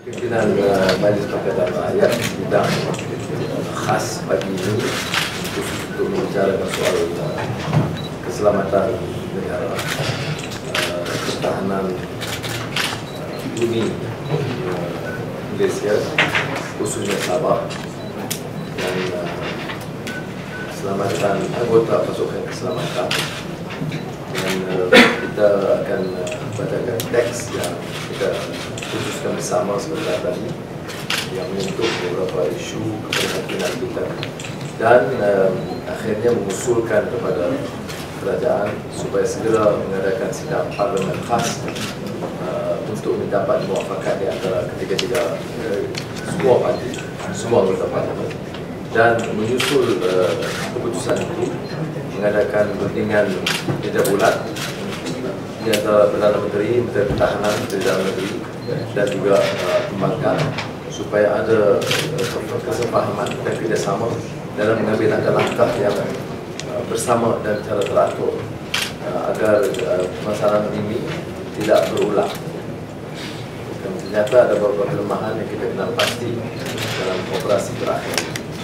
Pimpinan Majlis Pakatan Rakyat sidang khas pagi ini khusus untuk membicarakan soal keselamatan negara, pertahanan bumi Malaysia, khususnya Sabah, dan keselamatan anggota pasukan keselamatan. Dan kita akan bacakan teks yang kita khususkan bersama sebentar tadi yang menyentuh beberapa isu keprihatinan kita, dan akhirnya mengusulkan kepada kerajaan supaya segera mengadakan sidang parlimen khas untuk mendapat muafakat di antara ketiga-tiga semua parti, semua anggota parlimen, dan menyusul keputusan itu mengadakan perundingan meja bulat di antara Perdana Menteri, Menteri Pertahanan, Menteri Dalam Negeri dan juga pembangkang, supaya ada kesepahaman dan kerjasama dalam mengambil langkah yang bersama dan secara teratur agar masalah ini tidak berulang. Dan ternyata ada beberapa kelemahan yang kita kenal pasti dalam operasi terakhir.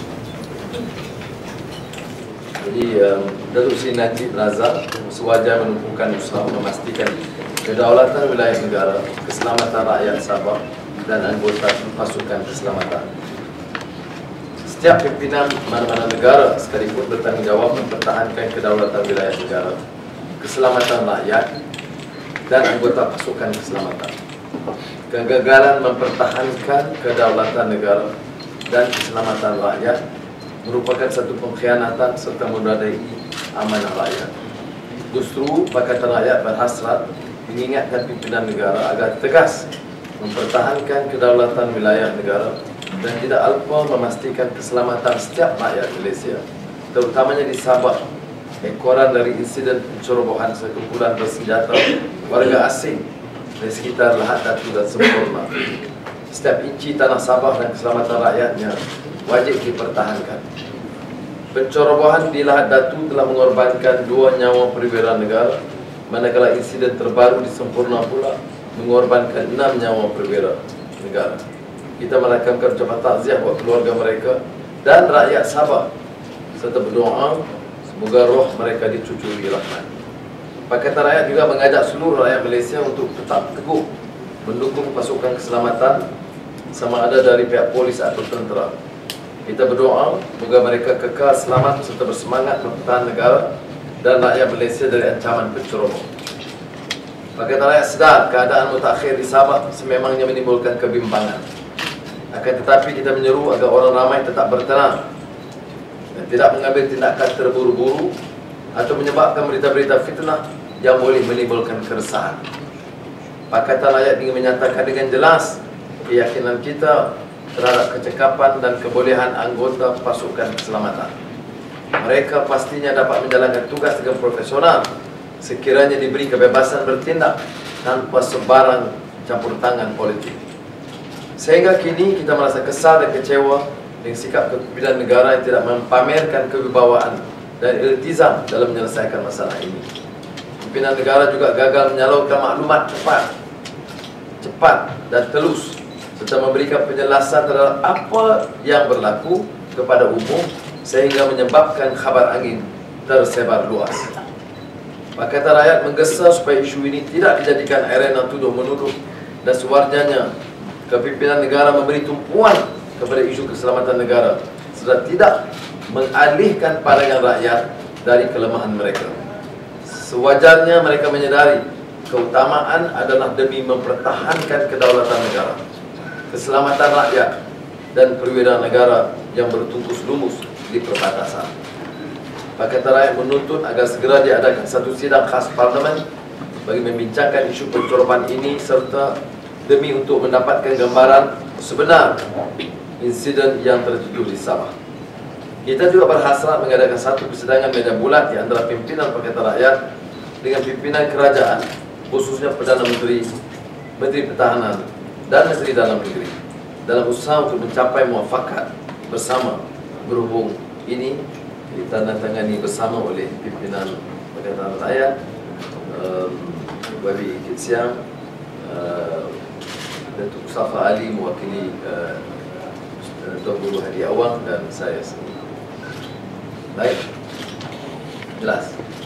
Jadi Datuk Seri Najib Razak sewajar menumpukan usaha memastikan kedaulatan wilayah negara, keselamatan rakyat Sabah dan anggota pasukan keselamatan. Setiap pimpinan mana-mana negara sekalipun bertanggungjawab mempertahankan kedaulatan wilayah negara, keselamatan rakyat dan anggota pasukan keselamatan. Kegagalan mempertahankan kedaulatan negara dan keselamatan rakyat merupakan satu pengkhianatan serta menodai amanah rakyat. Justru Pakatan Rakyat berhasrat mengingatkan pimpinan negara agar tegas mempertahankan kedaulatan wilayah negara dan tidak lupa memastikan keselamatan setiap rakyat Malaysia, terutamanya di Sabah, ekoran dari insiden pencerobohan sekumpulan bersenjata warga asing di sekitar Lahad Datu dan Semporna. Setiap inci tanah Sabah dan keselamatan rakyatnya wajib dipertahankan. Pencerobohan di Lahad Datu telah mengorbankan 2 nyawa perwira negara, manakala insiden terbaru di Semporna pula mengorbankan 6 nyawa perwira negara. Kita merakamkan ucapan takziah buat keluarga mereka dan rakyat Sabah, serta berdoa semoga roh mereka dicucuri rahmat. Pakatan Rakyat juga mengajak seluruh rakyat Malaysia untuk tetap teguh mendukung pasukan keselamatan, sama ada dari pihak polis atau tentera. Kita berdoa semoga mereka kekal selamat serta bersemangat mempertahankan negara dan rakyat Malaysia dari ancaman penceroboh. Pakatan Rakyat sedar keadaan mutakhir di Sabah sememangnya menimbulkan kebimbangan. Akan tetapi kita menyeru agar orang ramai tetap bertenang dan tidak mengambil tindakan terburu-buru atau menyebabkan berita-berita fitnah yang boleh menimbulkan keresahan. Pakatan Rakyat ingin menyatakan dengan jelas keyakinan kita terhadap kecekapan dan kebolehan anggota pasukan keselamatan. Mereka pastinya dapat menjalankan tugas dengan profesional sekiranya diberi kebebasan bertindak tanpa sebarang campur tangan politik. Sehingga kini kita merasa kesal dan kecewa dengan sikap kepimpinan negara yang tidak mempamerkan kewibawaan dan iltizam dalam menyelesaikan masalah ini. Pimpinan negara juga gagal menyalurkan maklumat cepat dan telus, serta memberikan penjelasan terhadap apa yang berlaku kepada umum sehingga menyebabkan khabar angin tersebar luas. Pakatan Rakyat menggesa supaya isu ini tidak dijadikan arena tuduh-menuduh dan sewarnanya kepimpinan negara memberi tumpuan kepada isu keselamatan negara serta tidak mengalihkan pandangan rakyat dari kelemahan mereka. Sewajarnya mereka menyadari keutamaan adalah demi mempertahankan kedaulatan negara, keselamatan rakyat dan perwira negara yang bertungkus lumus di perbatasan. Pakatan Rakyat menuntut agar segera diadakan satu sidang khas parlimen bagi membincangkan isu pencerobohan ini serta demi untuk mendapatkan gambaran sebenar insiden yang terjadi di Sabah. Kita juga berhasrat mengadakan satu persidangan meja bulat di antara pimpinan Pakatan Rakyat dengan pimpinan kerajaan, khususnya Perdana Menteri, Menteri Pertahanan dan Menteri Dalam Negeri, dalam usaha untuk mencapai muafakat bersama. Berhubung ini ditandatangani bersama oleh pimpinan Pakatan Rakyat, Wabi Kit Siang, Datuk Mustafa Ali mewakili Tuan Guru Hadi Awang dan saya sendiri. Baik, jelas.